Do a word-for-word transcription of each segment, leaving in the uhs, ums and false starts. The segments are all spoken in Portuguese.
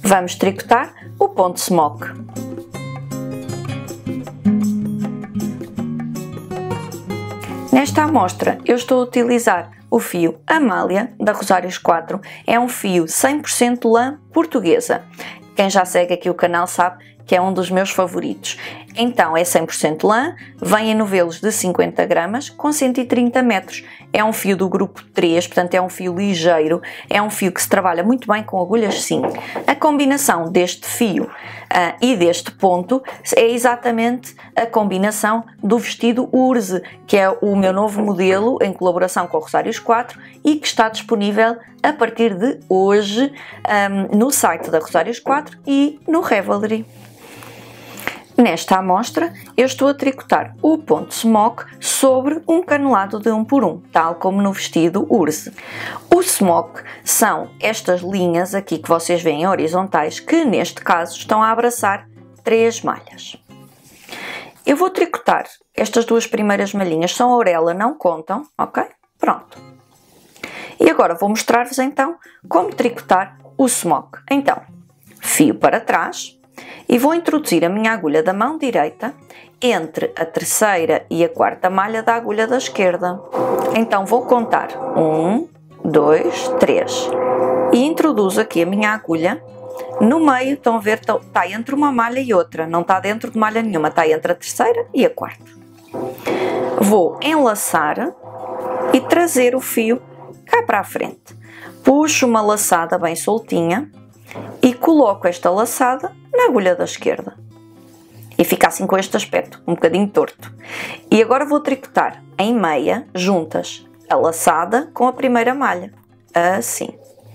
vamos tricotar o ponto smock. Nesta amostra eu estou a utilizar o fio Amália da Rosários quatro, é um fio cem por cento lã portuguesa. Quem já segue aqui o canal sabe que é um dos meus favoritos. Então é cem por cento lã, vem em novelos de cinquenta gramas com cento e trinta metros. É um fio do grupo três, portanto é um fio ligeiro, é um fio que se trabalha muito bem com agulhas cinco. A combinação deste fio uh, e deste ponto é exatamente a combinação do vestido Urze, que é o meu novo modelo em colaboração com a Rosários quatro e que está disponível a partir de hoje um, no site da Rosários quatro e no Ravelry. Nesta amostra eu estou a tricotar o ponto smock sobre um canelado de um por um, tal como no vestido Urze. O smock são estas linhas aqui que vocês veem horizontais, que neste caso estão a abraçar três malhas. Eu vou tricotar estas duas primeiras malhinhas, são a orelha, não contam, ok? Pronto. E agora vou mostrar-vos então como tricotar o smock. Então, fio para trás. E vou introduzir a minha agulha da mão direita entre a terceira e a quarta malha da agulha da esquerda. Então vou contar um, dois, três e introduzo aqui a minha agulha no meio. Estão a ver, está entre uma malha e outra, não está dentro de malha nenhuma, está entre a terceira e a quarta. Vou enlaçar e trazer o fio cá para a frente. Puxo uma laçada bem soltinha e coloco esta laçada na agulha da esquerda e fica assim com este aspecto, um bocadinho torto. E agora vou tricotar em meia, juntas, a laçada com a primeira malha, assim.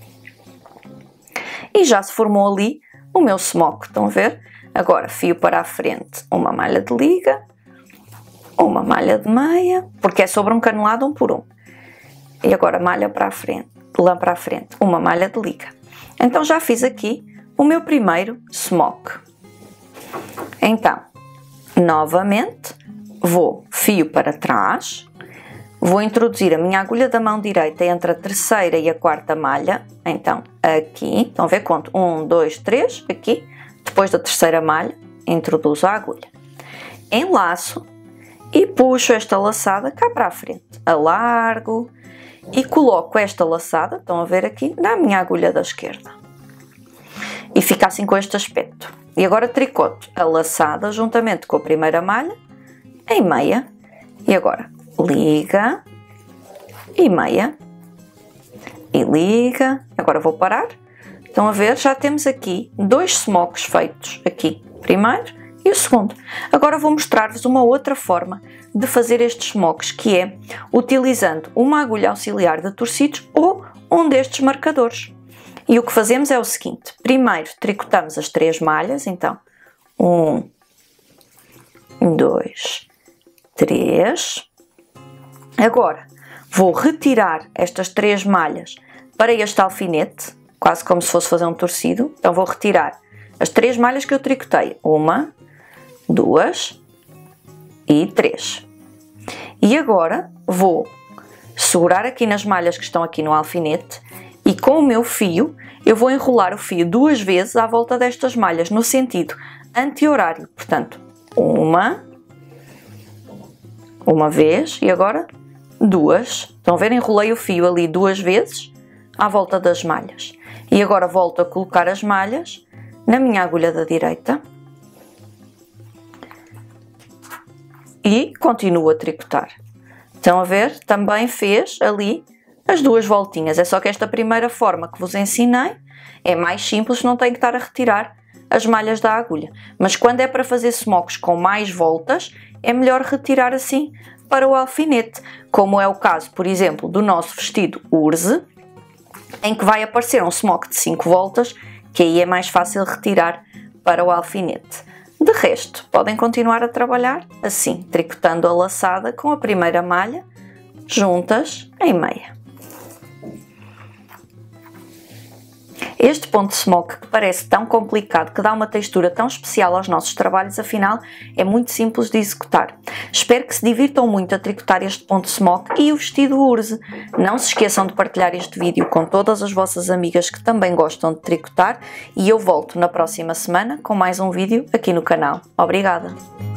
E já se formou ali o meu smock, estão a ver? Agora fio para a frente, uma malha de liga, uma malha de meia, porque é sobre um canelado um por um. E agora malha para a frente, lã para a frente, uma malha de liga. Então já fiz aqui o meu primeiro smock. Então, novamente, vou fio para trás, vou introduzir a minha agulha da mão direita entre a terceira e a quarta malha. Então, aqui, estão a ver? Conto um, dois, três, aqui. Depois da terceira malha, introduzo a agulha. Enlaço e puxo esta laçada cá para a frente. Alargo e coloco esta laçada, estão a ver aqui, na minha agulha da esquerda. E fica assim com este aspecto. E agora tricoto a laçada juntamente com a primeira malha em meia. E agora liga e meia. E liga. Agora vou parar. Estão a ver? Já temos aqui dois smocks feitos. Aqui o primeiro e o segundo. Agora vou mostrar-vos uma outra forma de fazer estes smocks, que é utilizando uma agulha auxiliar de torcidos ou um destes marcadores. E o que fazemos é o seguinte: primeiro tricotamos as três malhas, então um, dois, três. Agora vou retirar estas três malhas para este alfinete, quase como se fosse fazer um torcido. Então vou retirar as três malhas que eu tricotei, uma, duas e três. E agora vou segurar aqui nas malhas que estão aqui no alfinete e com o meu fio eu vou enrolar o fio duas vezes à volta destas malhas no sentido anti-horário. Portanto, uma, uma vez e agora duas. Estão a ver? Enrolei o fio ali duas vezes à volta das malhas. E agora volto a colocar as malhas na minha agulha da direita e continuo a tricotar. Estão a ver? Também fez ali as duas voltinhas. É só que esta primeira forma que vos ensinei é mais simples, não tem que estar a retirar as malhas da agulha. Mas quando é para fazer smocks com mais voltas, é melhor retirar assim para o alfinete, como é o caso, por exemplo, do nosso vestido Urze, em que vai aparecer um smock de cinco voltas, que aí é mais fácil retirar para o alfinete. De resto, podem continuar a trabalhar assim, tricotando a laçada com a primeira malha, juntas em meia. Este ponto smoke, que parece tão complicado, que dá uma textura tão especial aos nossos trabalhos, afinal é muito simples de executar. Espero que se divirtam muito a tricotar este ponto smoke e o vestido urze. Não se esqueçam de partilhar este vídeo com todas as vossas amigas que também gostam de tricotar e eu volto na próxima semana com mais um vídeo aqui no canal. Obrigada!